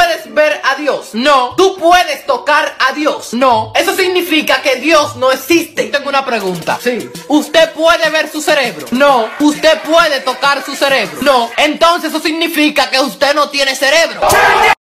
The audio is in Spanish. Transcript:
puedes ver a Dios. No. Tú puedes tocar a Dios. No. Eso significa que Dios no existe. Tengo una pregunta. Sí. ¿Usted puede ver su cerebro? No. ¿Usted puede tocar su cerebro? No. Entonces eso significa que usted no tiene cerebro.